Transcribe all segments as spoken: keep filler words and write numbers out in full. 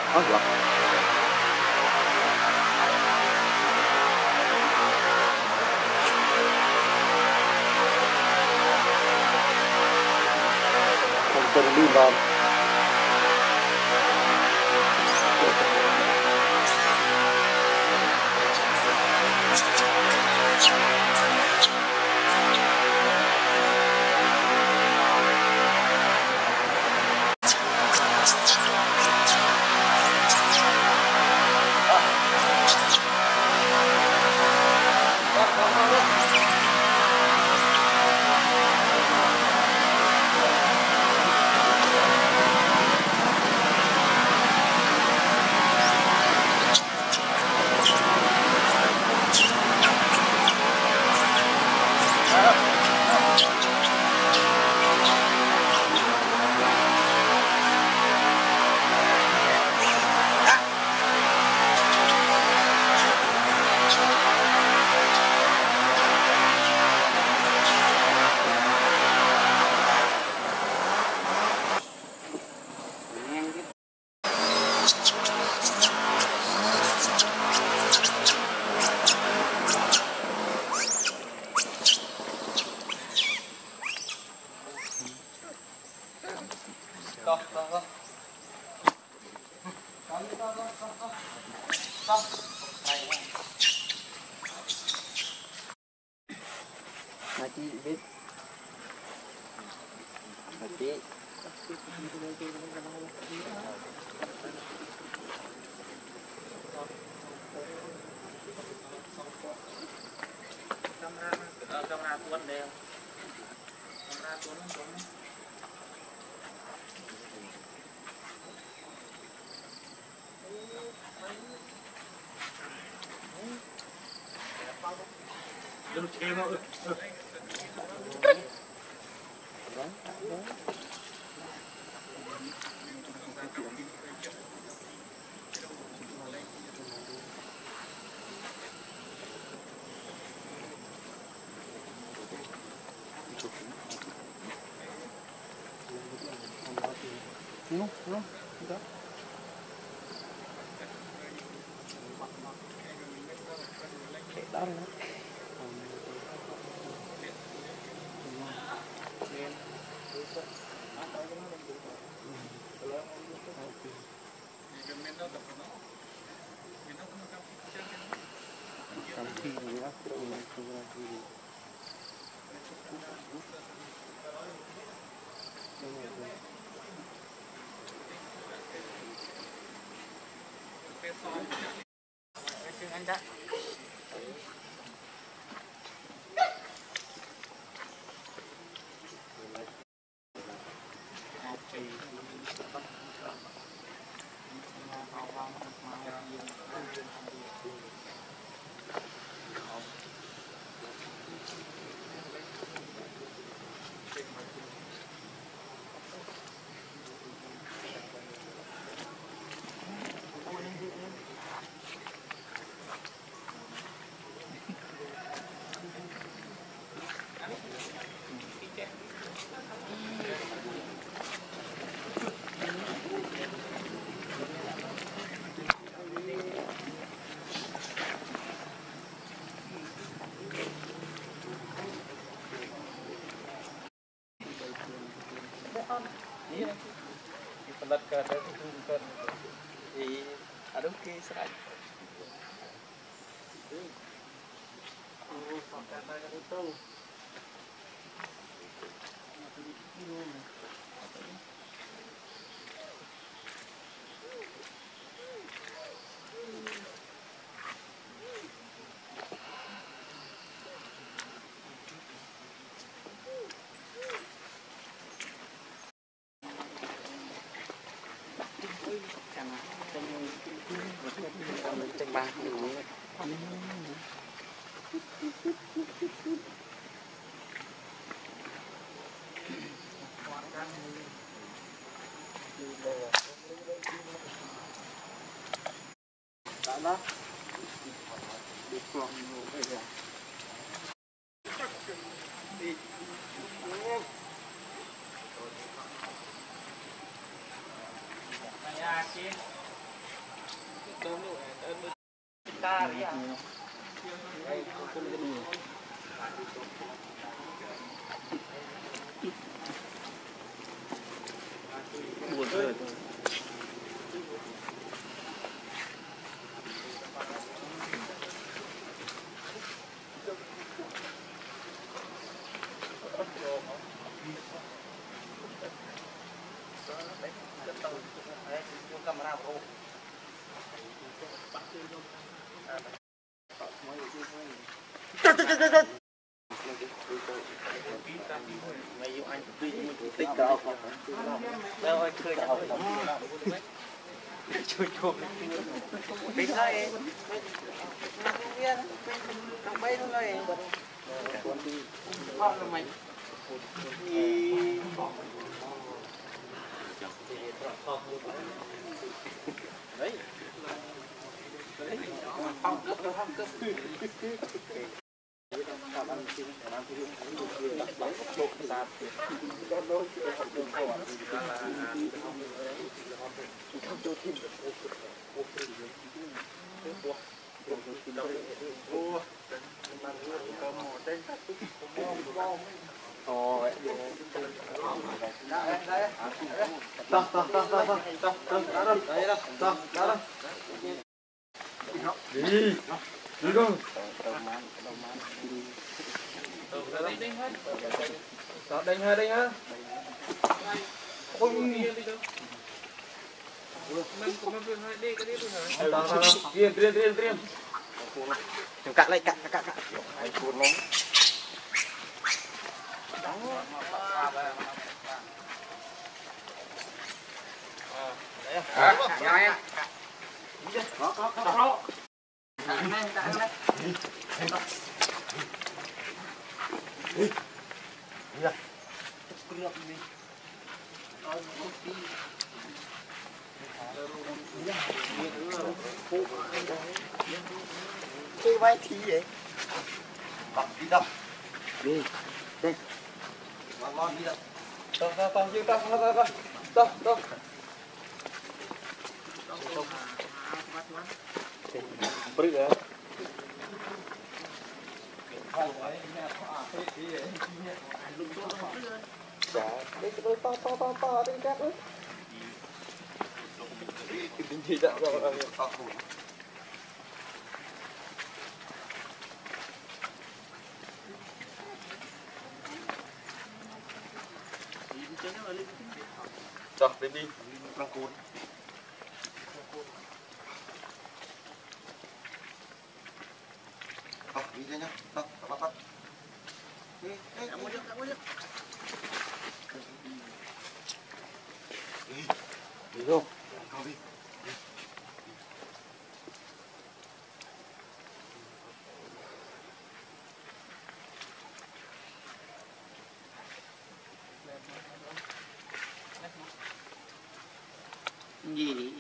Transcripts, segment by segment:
Oh, dua. Terlibat. Mati bit. Mati. Kamera tuan deh. Kamera tuan tuan. Dulu cema. No, no, enggak. Kayak darah. Anda. Iya, pelat ke ada itu bukan. Eh, aduh ke serat. Oh, pakai apa itu? Bang dulu. Sana di pulang dulu aja. Yakin buồn rồi. Camera pro. Mày yêu anh tích đâu đâu ơi cười đâu chui chui tính đây không bay luôn đây bao là mày đấy không cấp đâu không cấp làm ăn xin làm ăn thì bắt bóng một sạp cho đôi học đường khổ là không cho thêm ồ đấy đấy to to to to to to to đó đâu đấy đâu to đó đâu đi đi đâu đó đánh ha đánh ha ôi riêng riêng riêng riêng chúng cắt lại cắt cắt cắt ai cuốn lắm à nhà em có có có này này đi ra nước đi cái vai thì vậy bật đi đâu đi đi ngon ngon đi đâu to to to chưa to to to to to bự rồi đây cái đôi to to to to đây các đấy cái gì đó rồi to rồi đi đi răng cuốn không đi ra nhá không bắt bắt đi đi ăn một chút ăn một chút đi đi không không đi gì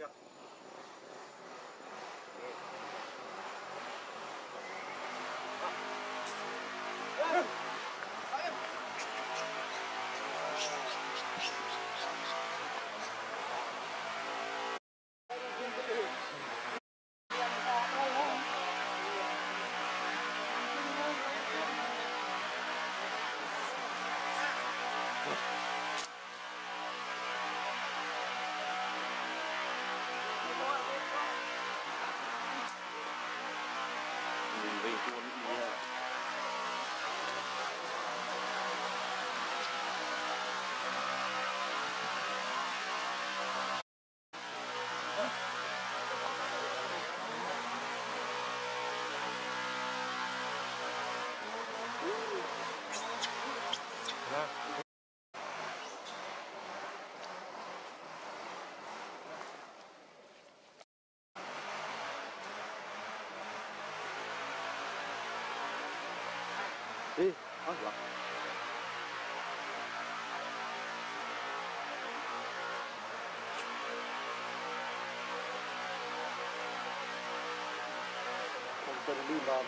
siap. Eh, ah, lah. Terlibat.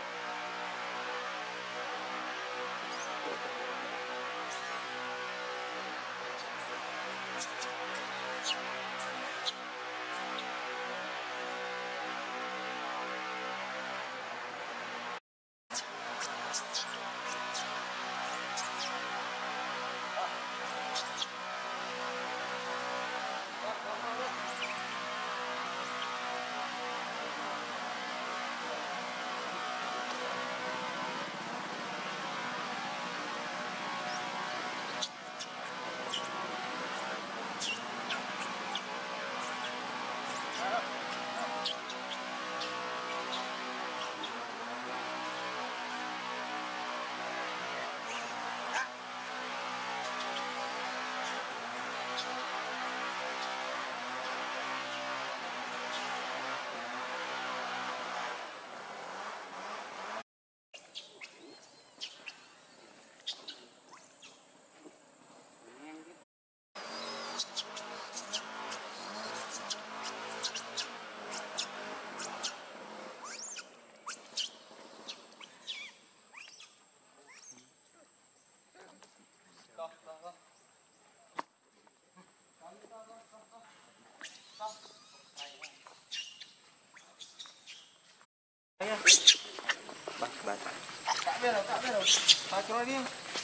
Bắt bắt. Cắt biết rồi, cắt biết rồi. Ta cho nó đi.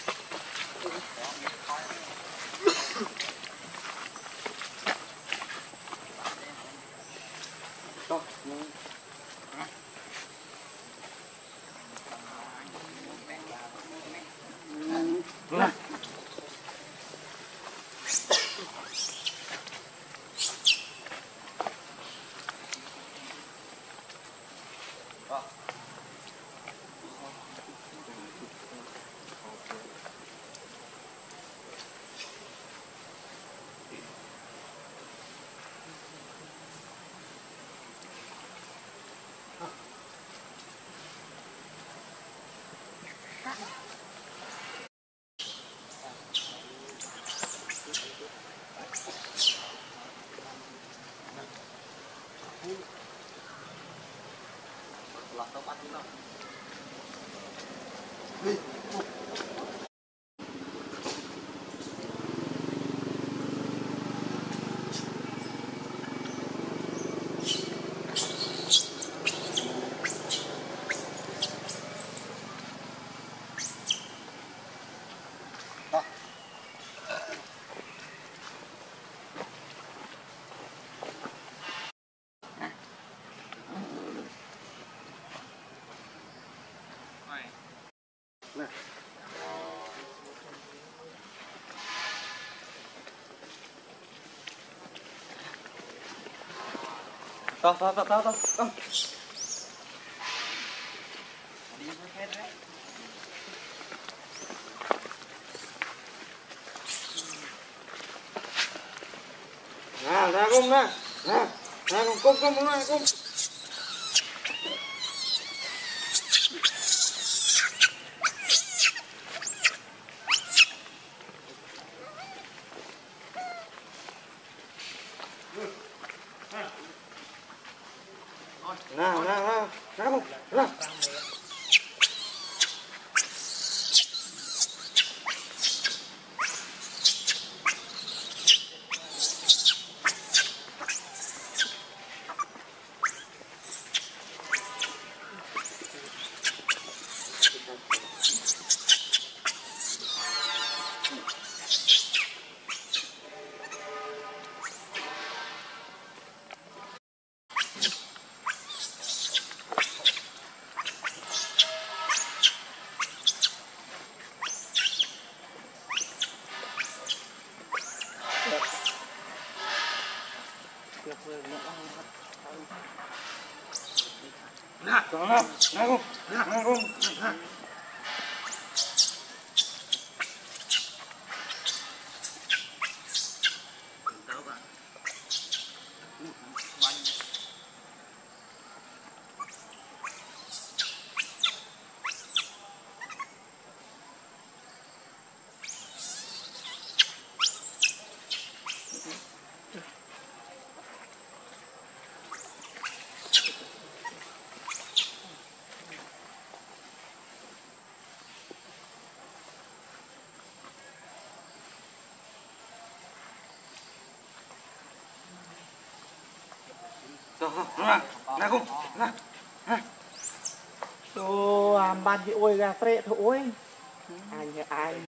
Đó. Rồi. Lọt tao bắt nó. Đi. Nah. Tao tao tao tao tao. Nah, ra cung ra. Nah, ra cung cung cung ra cung. Huh. Nah, nah, nah, nah, nah, nah. Đồ làm bàn chị ôi gà trệ thôi anh nhà anh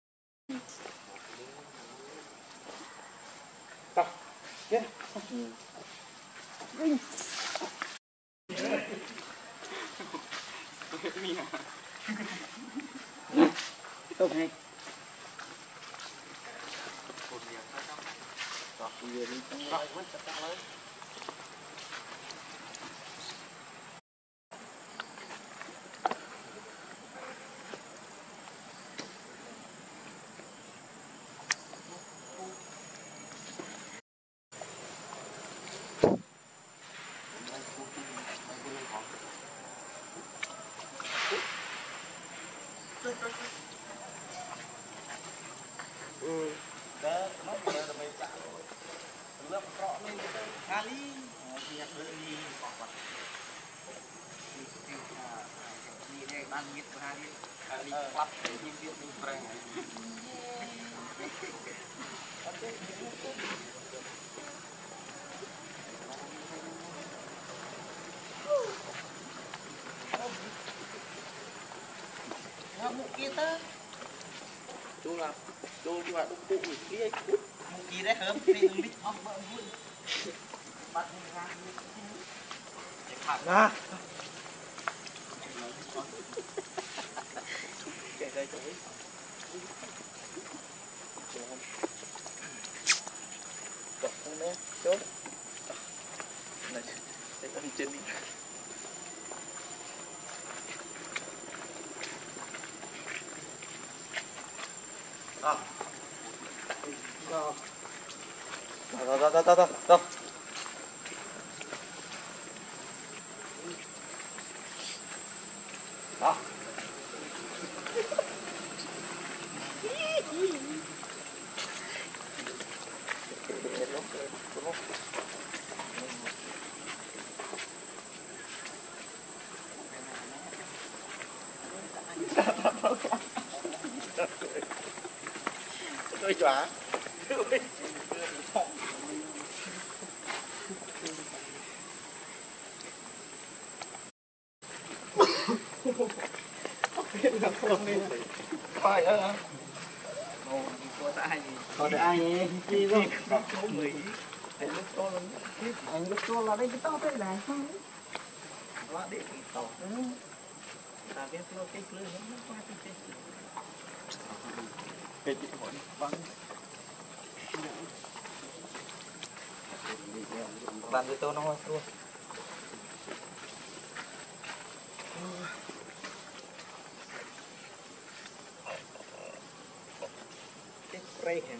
tập chết Vinh tốt này Mụ kia ta chú là chú chú là cụ kia mụ kia đấy hớm đi đừng đi không bận vui bắt ra nè kệ đây chú cọc không đấy chú này để con chân đi à đâu đâu đâu đâu đâu đâu đó tôi chóa phải ơ có ai có ai nhỉ gì không có người anh lúc to luôn anh lúc to là đây cái to thế này không quá để cái to ta biết nó cái lưới nó qua cái cái cái chị hỏi vâng bạn với tôi nó hoa luôn cái spray hả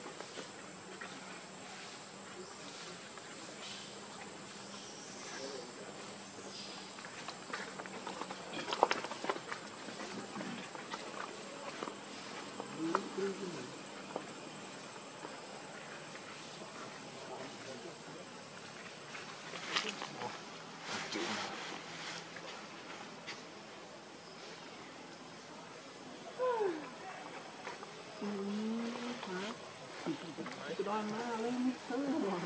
cái đoan nó lên thứ rồi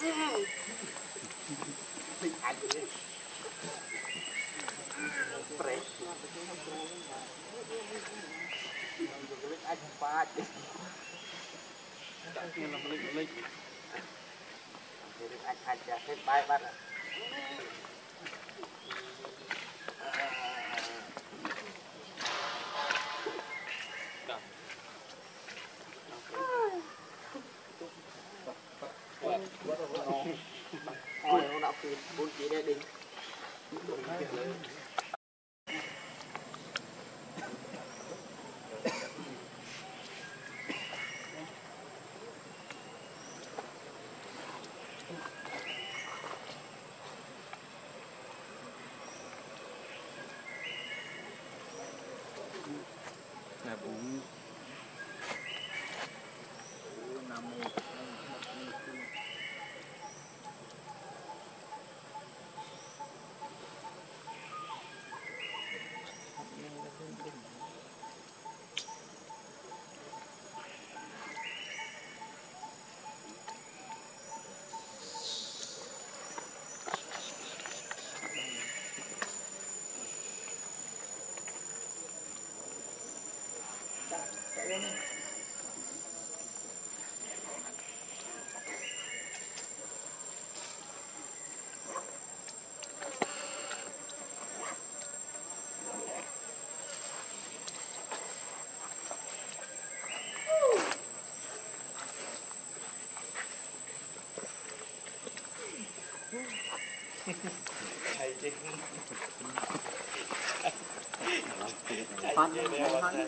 Con này này con.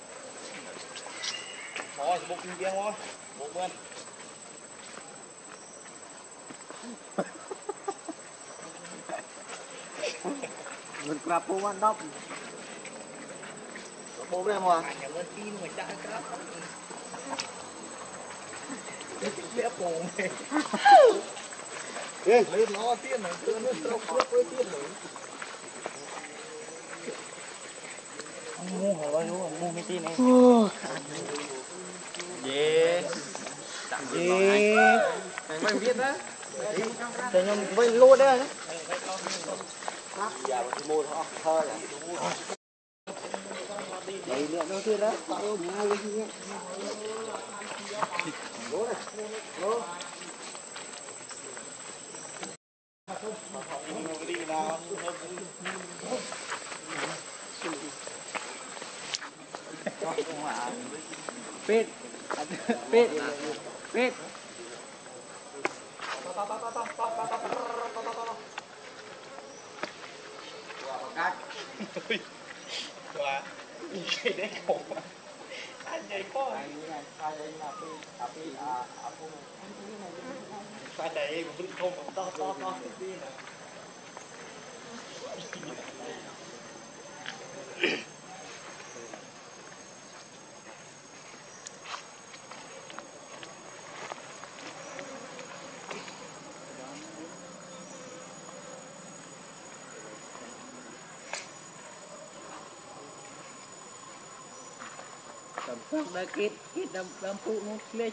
Thôi, một viên kia thôi. Một bên. Mình crap po ăn đốc. Bố đây mà. Cảm ơn tin mà cha crap. Cái lẽ bồn này. Lên nó tiên này, cứ nó trông rất với tiên này. Mua hả bao nhiêu? Mua cái tin này. Yes. Yes. Mày biết đó. Thế nhưng với lô đấy. Giờ mình mua thôi, thôi là. Đấy nữa nó kia đó. Lô mua cái gì? Lô này. Lô. Pit, pit, pit. Cắt. Quá. Cái đấy khổ quá. Anh vậy có. Phải đây cũng không to to to tí nè. Tầm đã kết kết đâm đâm phụ nó lên.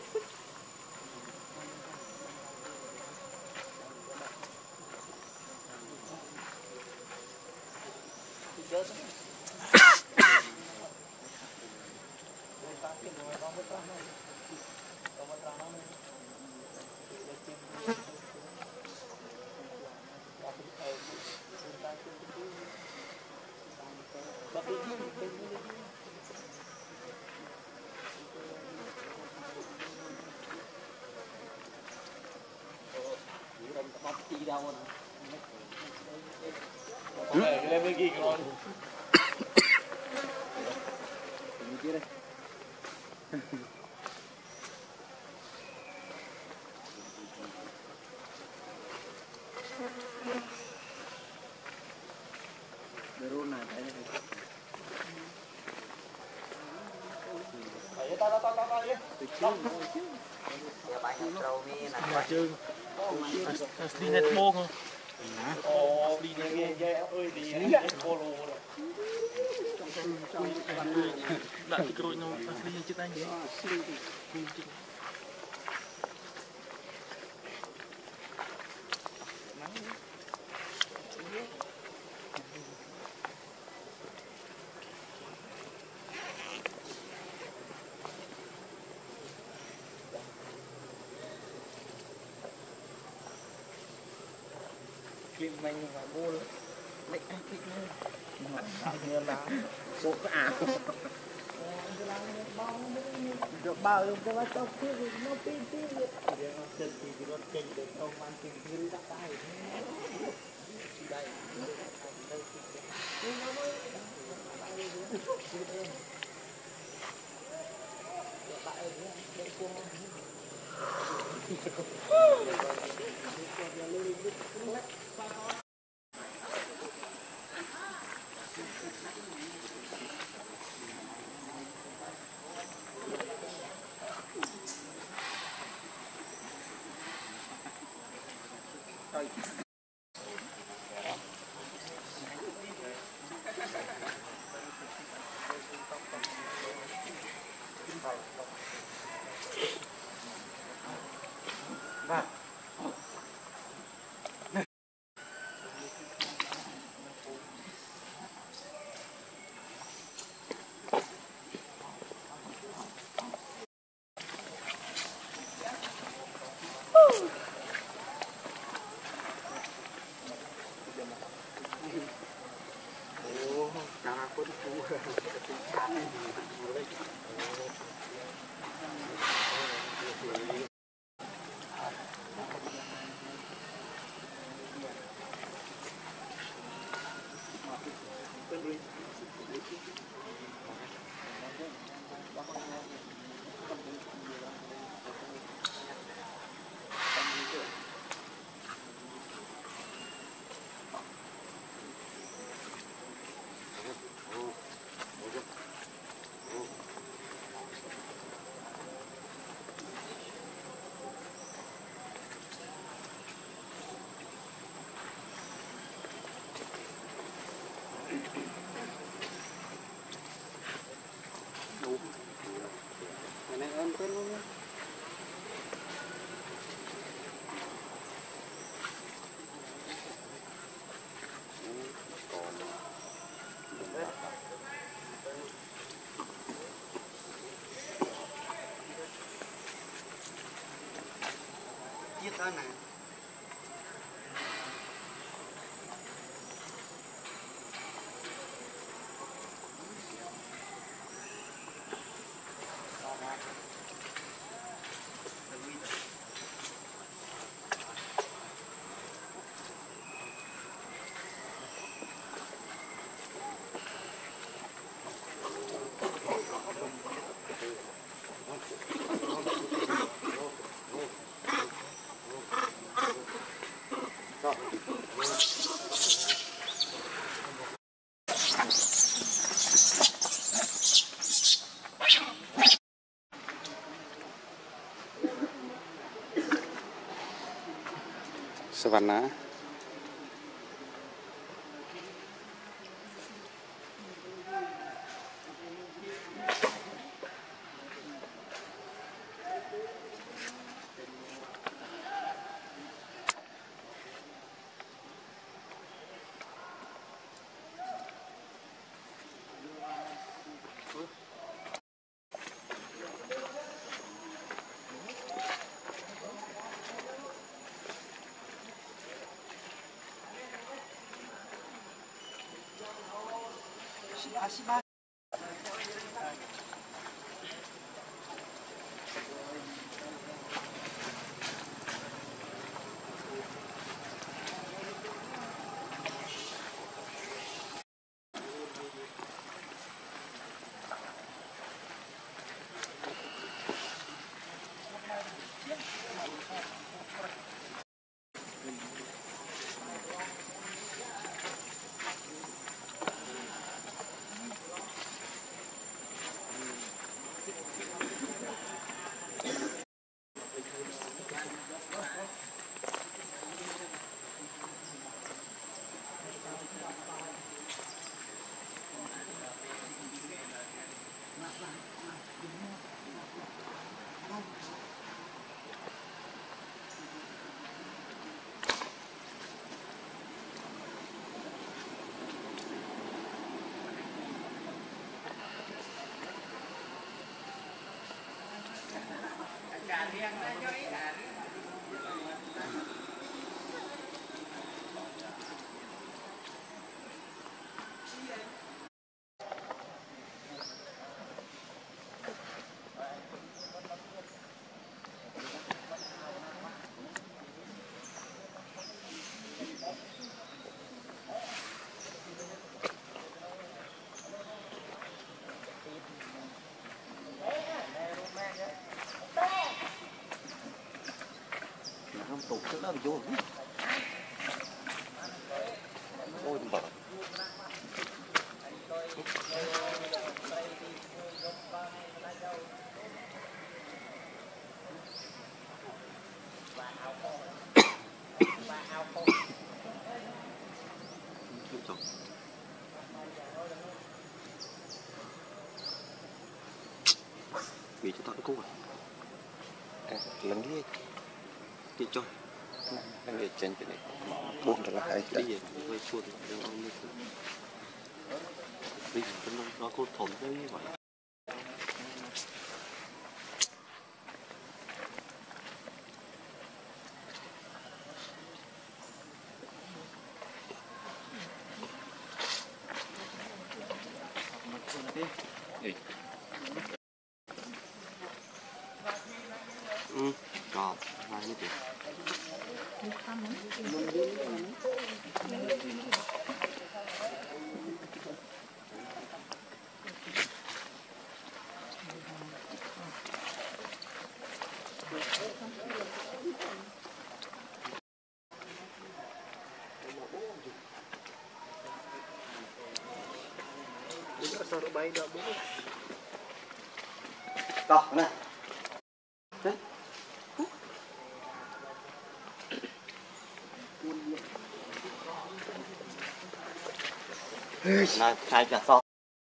Lên với ghi ngon. Drone này thấy này. Ta ta ta ta ta đi. Mà chơi đi net bông không? Ồ, đi nghe nghe ơi đi net polo rồi. Đã thì rồi nó đi chết anh đấy. Kim mình phải mua mấy cái thịt nữa mà tạo như là số cái ảo được bao nhiêu cái bát tóc kia thì nó pin pin vậy thì nó chân thì nó chân được ông ăn tiền thì đặt tay đây chiếc đó này Savannah. Asiba. không tụt cái đó vô ôi bở vì cho tao cũng à, lần đi đi cho lần đi trên cái này buồn là hay đi về quay chuột đừng ông như thế vì nó nó có thốn đấy như vậy ừ rồi hai mươi triệu Cọc này. Này, khai trả xong.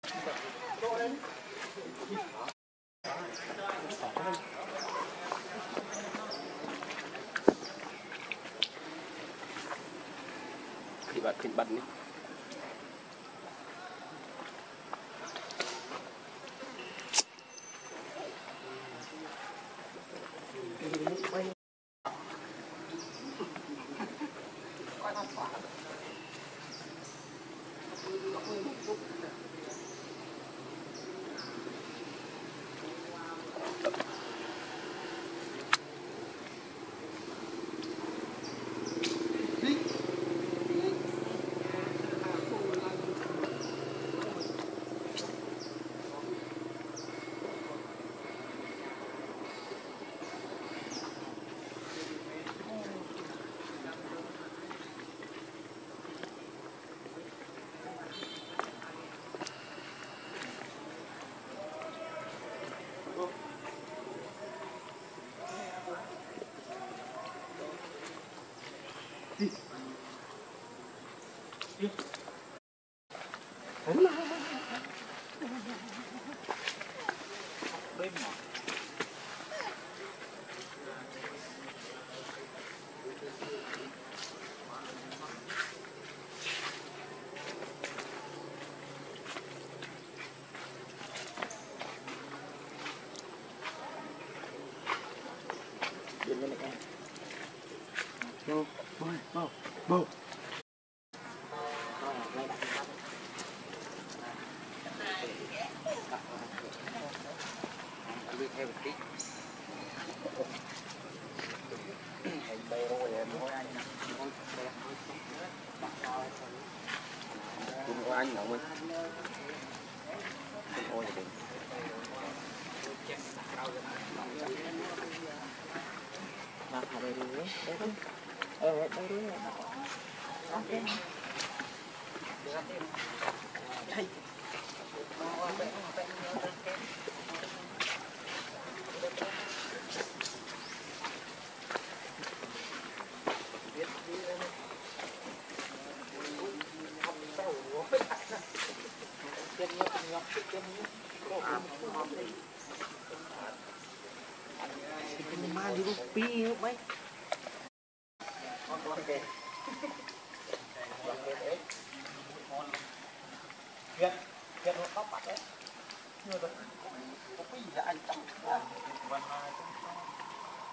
Thì bạn khinh bắn đi. Bầu, bầu, bầu. Đi theo một tí. Không có anh không ơi. Ôi thì mà phải đây đi đấy. Ờ đây đi. Ok. Đây. Cái ma đi pi mấy. Việc, việc nó tóc bạc đấy. Chưa được. Có cái gì là anh tóc.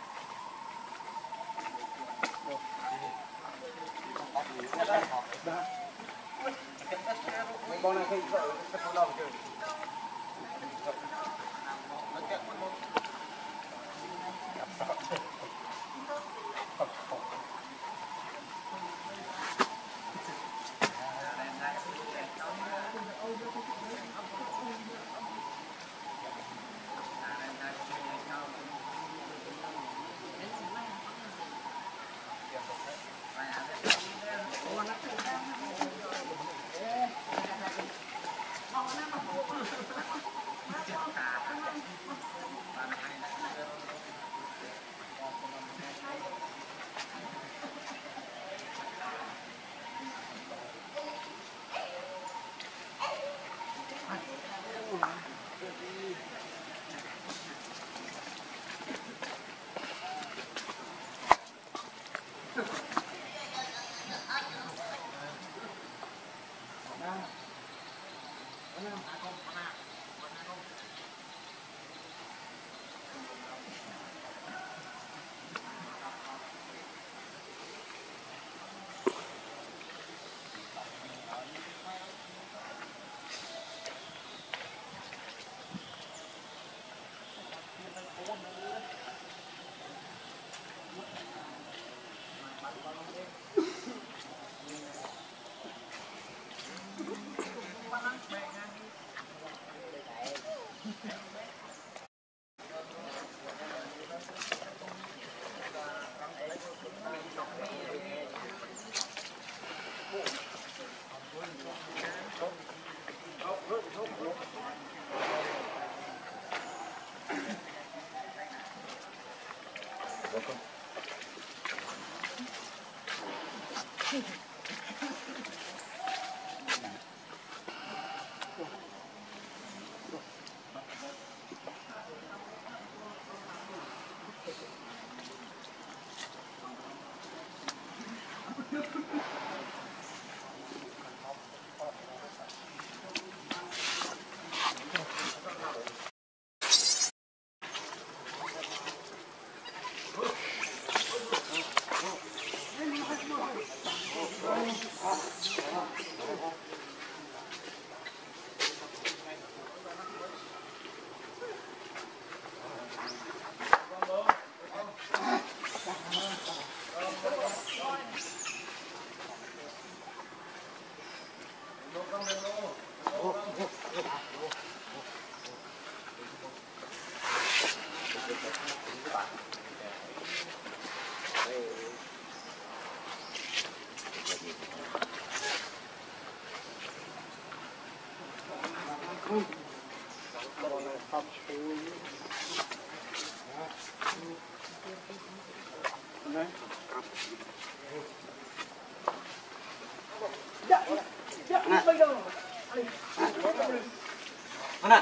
Mana?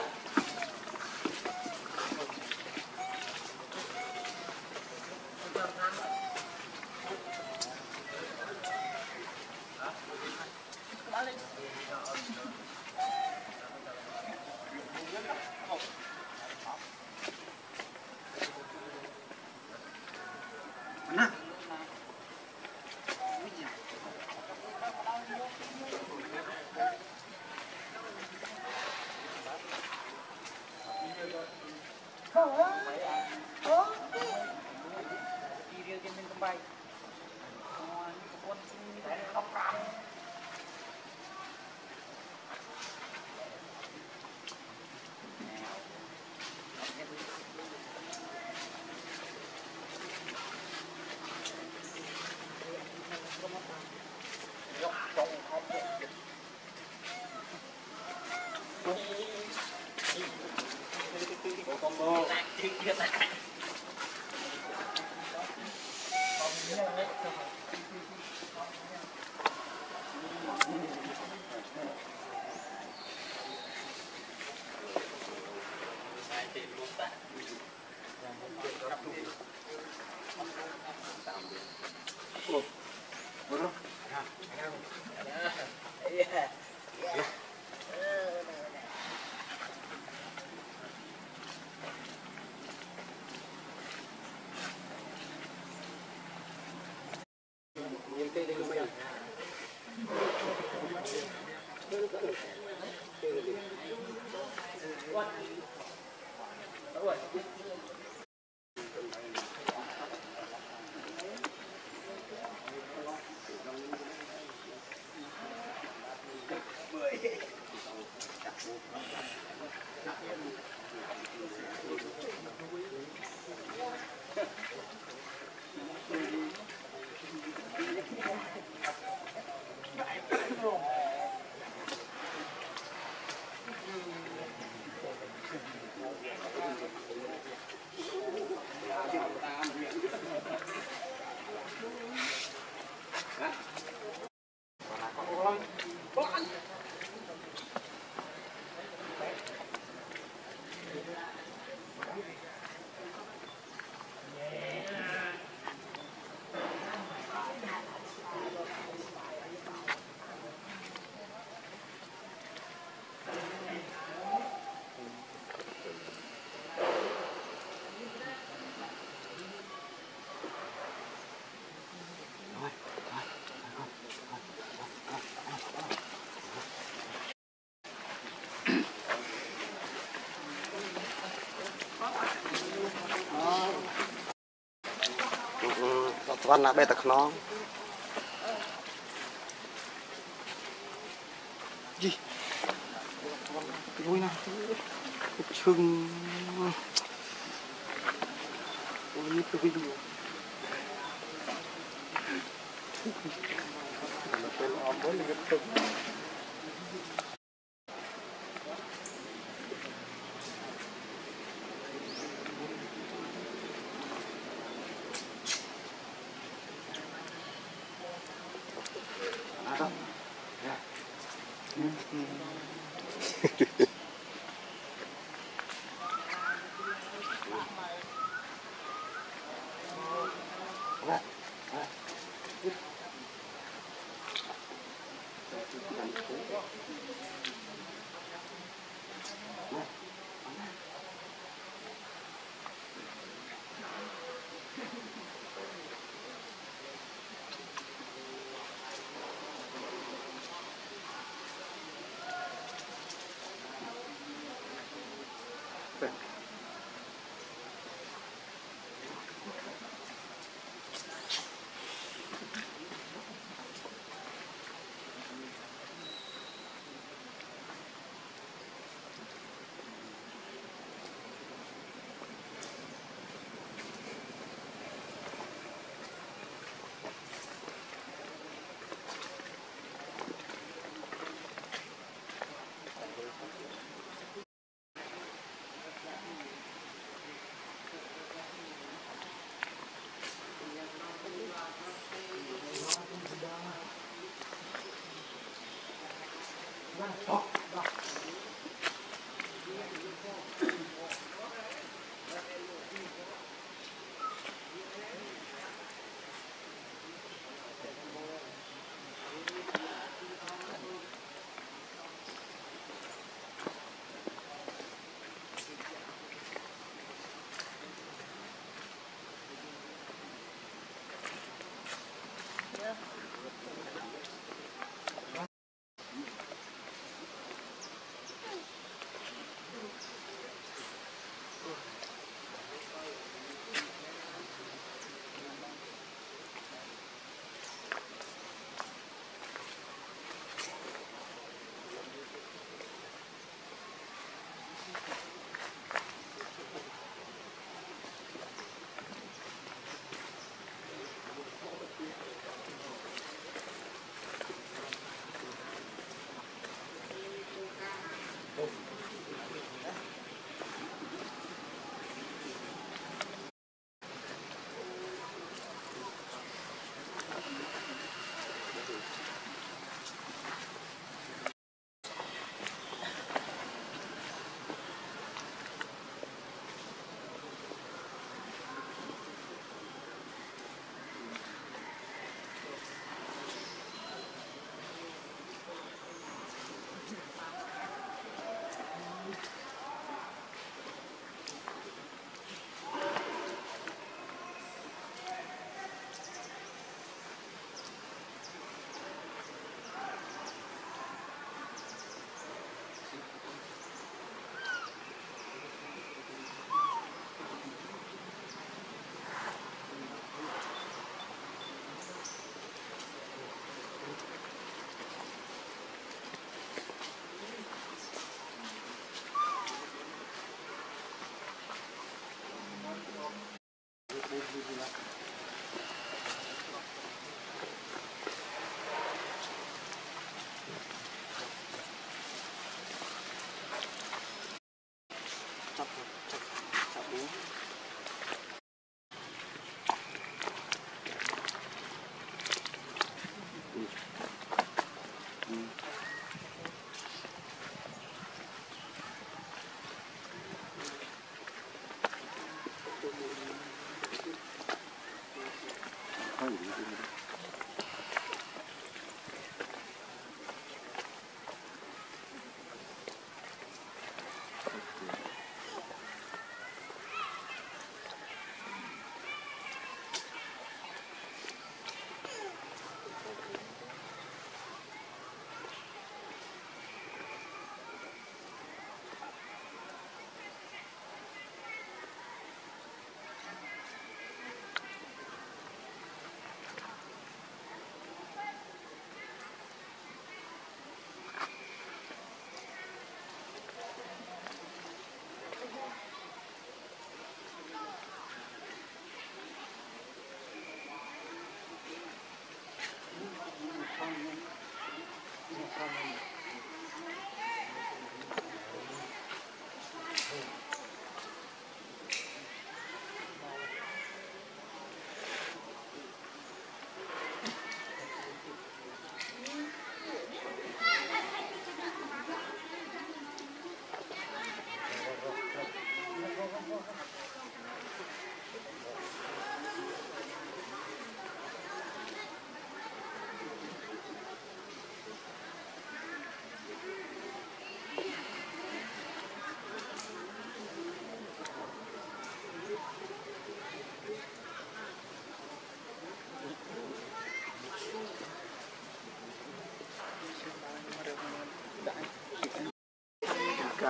Mana? toàn là bê tạc nó gì vui nào chừng như cái video tên ôm mới là cái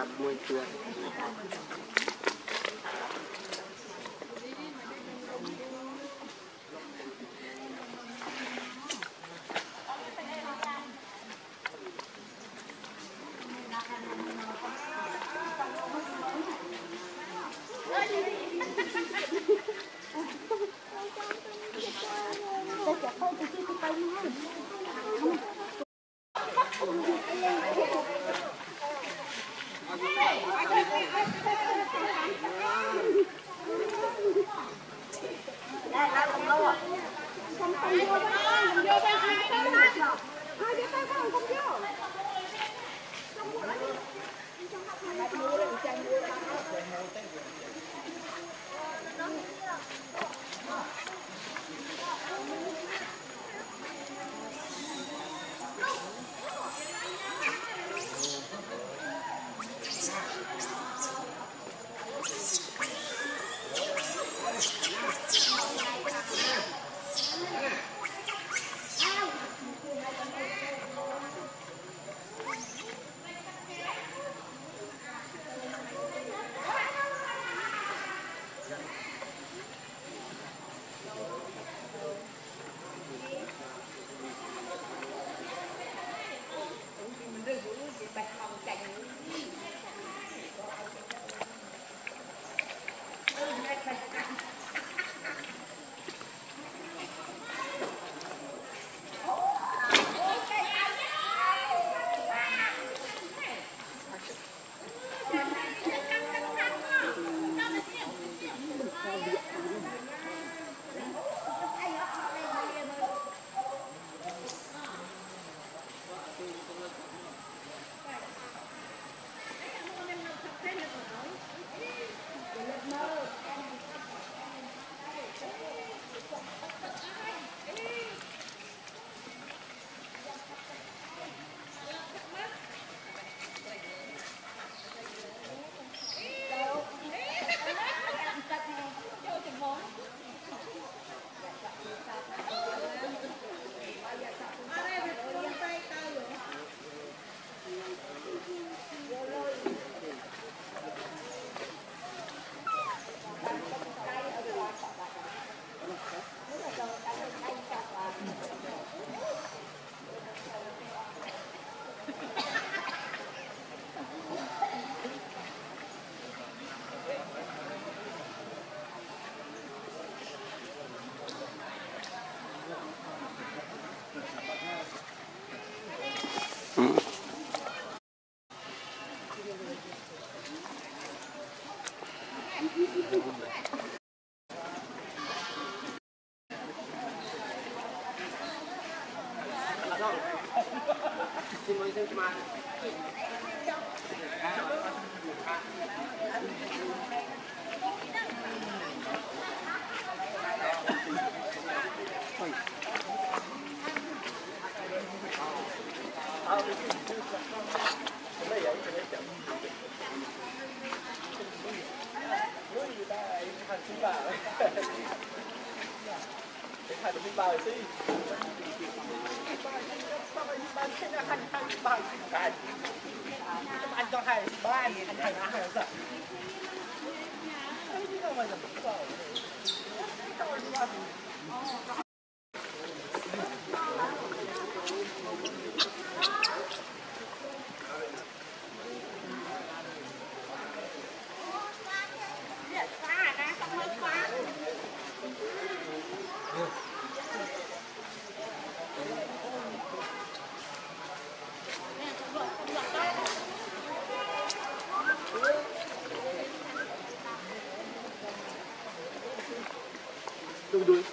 ba mươi tuổi anh cho hai ba anh anh hai ba hai giờ đuôi đuôi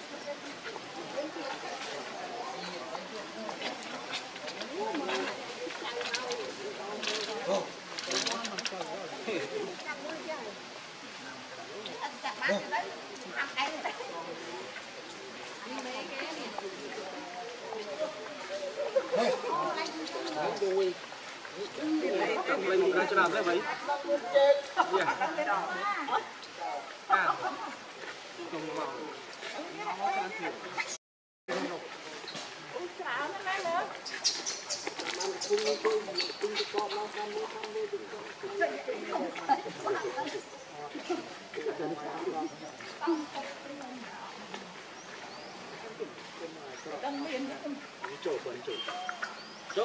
lên một cái cho làm thế vậy à cùng vào chỗ quần chỗ chỗ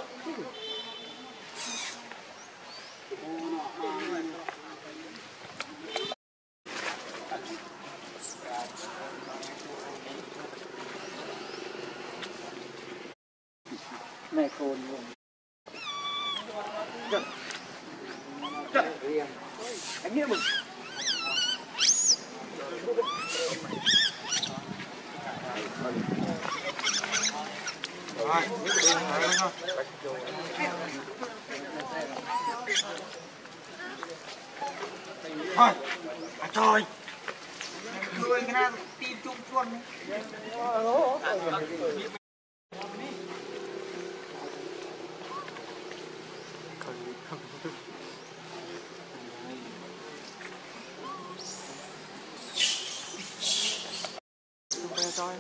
mẹ khôn luôn chật chật anh nghĩa mình rồi biết được rồi không thôi à trời người cái nào tim chung chuồn rồi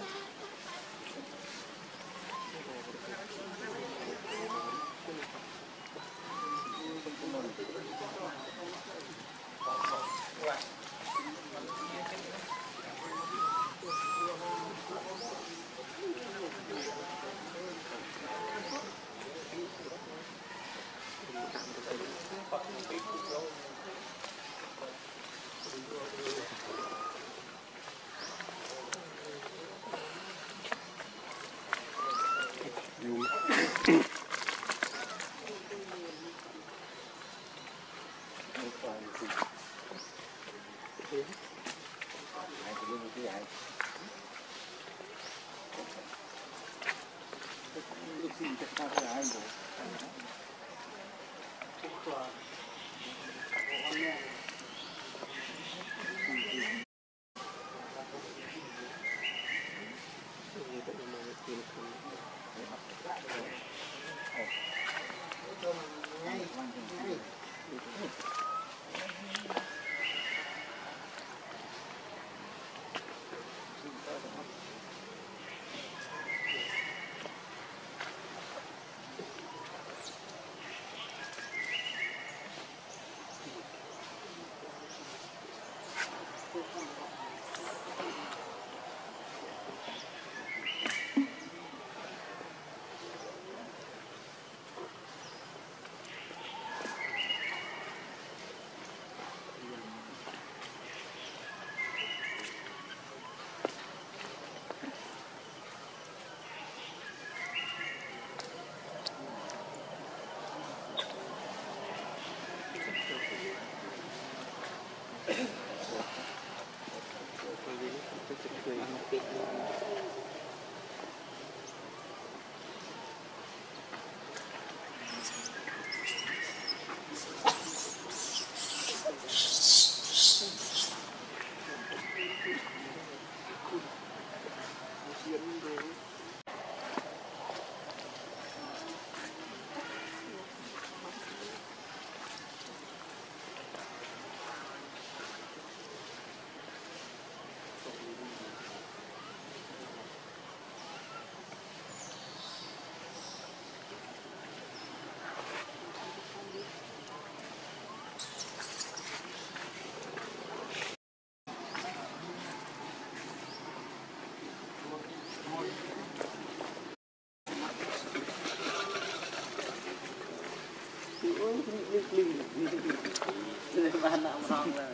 Bạn nạm rong rồi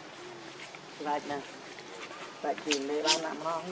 lại nè lại tìm lấy bạn nạm rong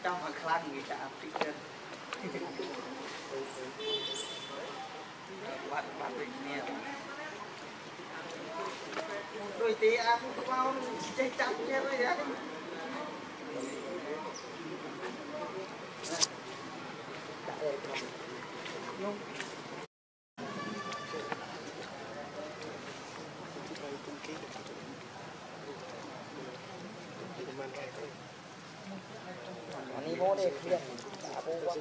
trong mà khăn người ta thích chân bạn bạn định nghe đôi tí ăn bao chơi chặt nha rồi đấy Ini mau deh, lihat. Aku buat.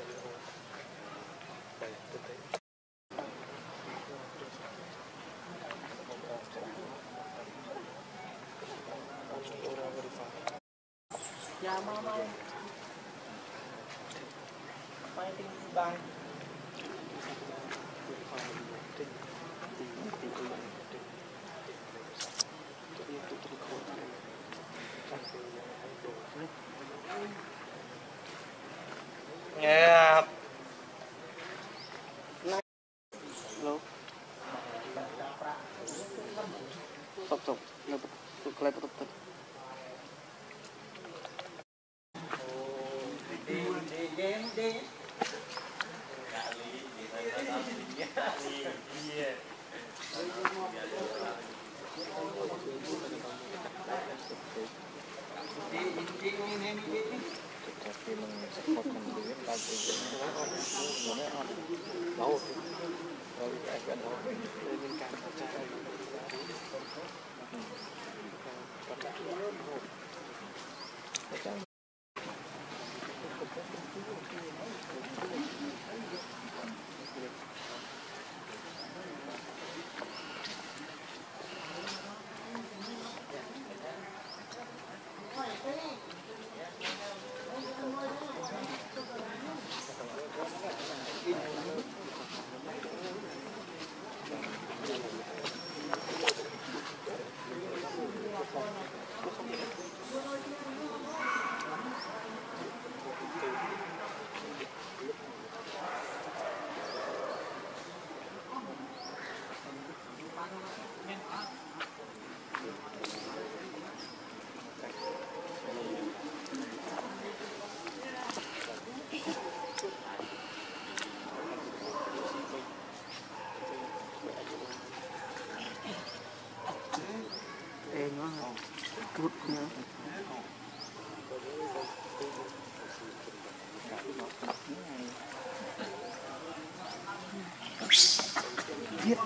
Ya mau mau. Main tinggi bang. nghe Stop stop. Lepas lepas lepas. đi đi game đi đi đi đi đi Tapi mengeksporkan duit lagi sebenarnya on laut laut agak lautเป็นการกระจายกระจายกระจาย Tutnya. Giết.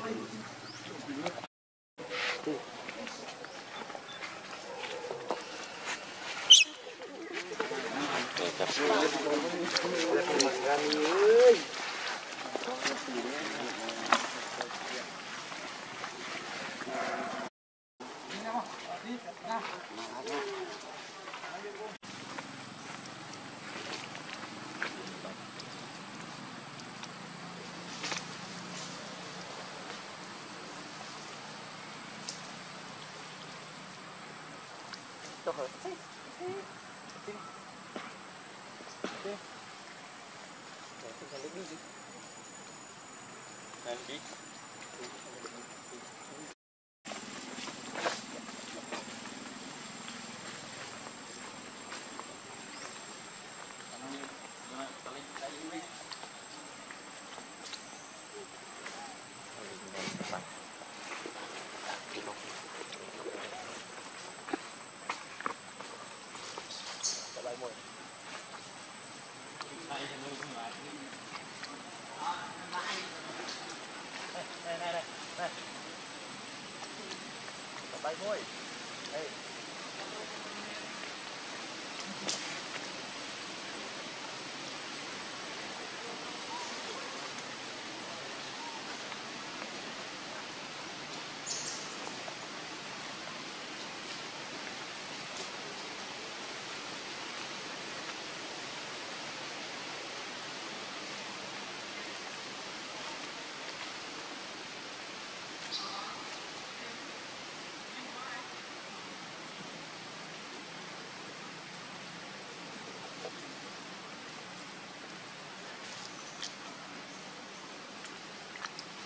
Đâu rồi? Nanti.